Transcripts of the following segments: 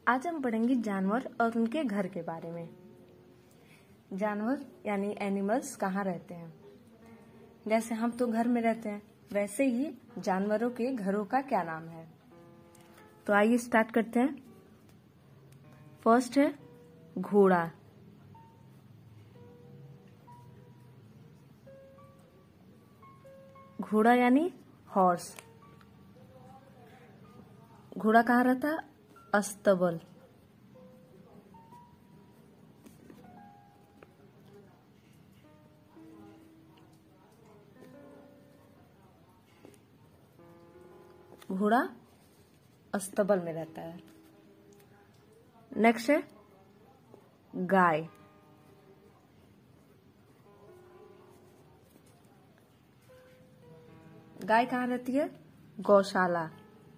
आज हम पढ़ेंगे जानवर और उनके घर के बारे में। जानवर यानी एनिमल्स कहाँ रहते हैं। जैसे हम तो घर में रहते हैं, वैसे ही जानवरों के घरों का क्या नाम है। तो आइए स्टार्ट करते हैं। फर्स्ट है घोड़ा। घोड़ा यानी हॉर्स। घोड़ा कहाँ रहता है? अस्तबल। घोड़ा अस्तबल में रहता है। नेक्स्ट है गाय। गाय कहाँ रहती है? गौशाला।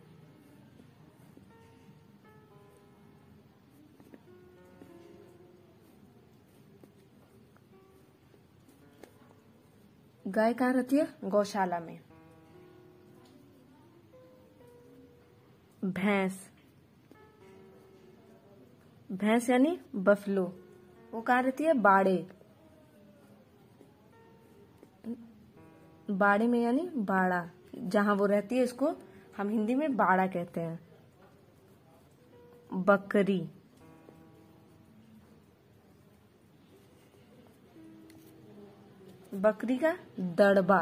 गाय कहाँ रहती है? गौशाला में। भैंस। भैंस यानी बफलो, वो कहाँ रहती है? बाड़े। बाड़े में यानी बाड़ा, जहां वो रहती है इसको हम हिंदी में बाड़ा कहते हैं। बकरी। बकरी का दड़बा।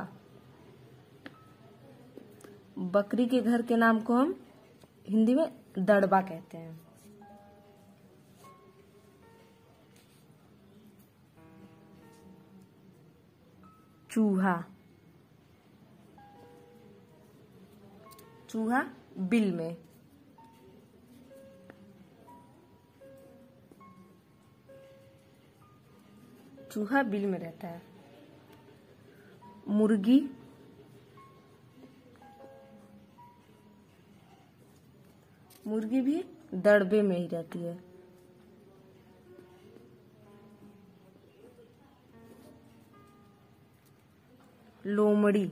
बकरी के घर के नाम को हम हिंदी में दड़बा कहते हैं। चूहा। चूहा बिल में। चूहा बिल में रहता है। मुर्गी। मुर्गी भी दड़बे में ही रहती है। लोमड़ी।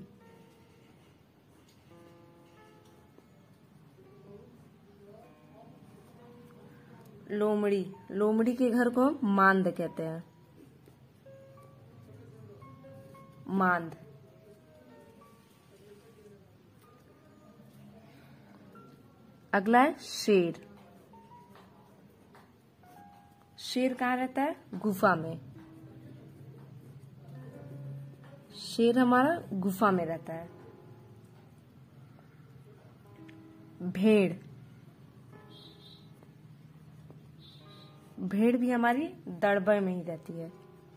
लोमड़ी। लोमड़ी के घर को हम मांद कहते हैं। मांद। अगला है शेर। शेर कहाँ रहता है? गुफा में। शेर हमारा गुफा में रहता है। भेड़। भेड़ भी हमारी दड़बे में ही रहती है।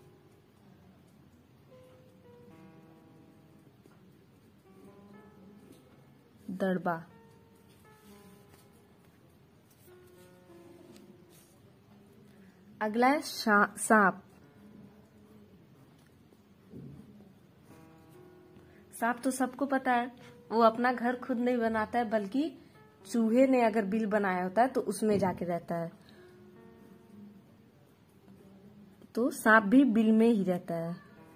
दड़बा। अगला है सांप। सांप तो सबको पता है, वो अपना घर खुद नहीं बनाता है, बल्कि चूहे ने अगर बिल बनाया होता है तो उसमें जाके रहता है। तो सांप भी बिल में ही रहता है।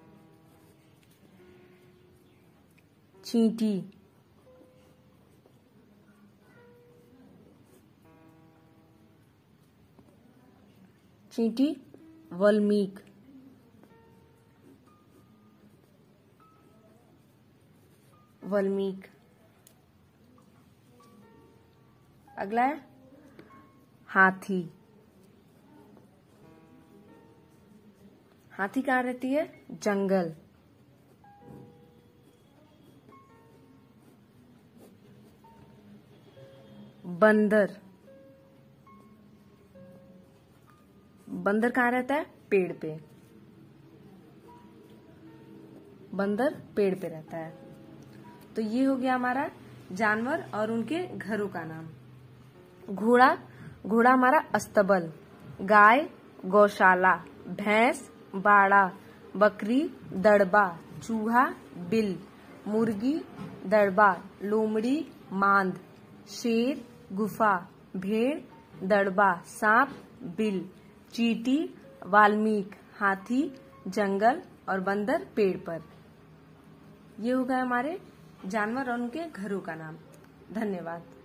चींटी। चींटी वल्मीक। वल्मीक। अगला है हाथी। हाथी कहाँ रहती है? जंगल। बंदर। बंदर कहाँ रहता है? पेड़ पे। बंदर पेड़ पे रहता है। तो ये हो गया हमारा जानवर और उनके घरों का नाम। घोड़ा। घोड़ा हमारा अस्तबल। गाय गौशाला। भैंस बाड़ा। बकरी दड़बा। चूहा बिल। मुर्गी दड़बा। लोमड़ी मांद। शेर गुफा। भेड़ दड़बा। सांप बिल। चींटी वाल्मीक। हाथी जंगल और बंदर पेड़ पर। ये हो गए हमारे जानवर और उनके घरों का नाम। धन्यवाद।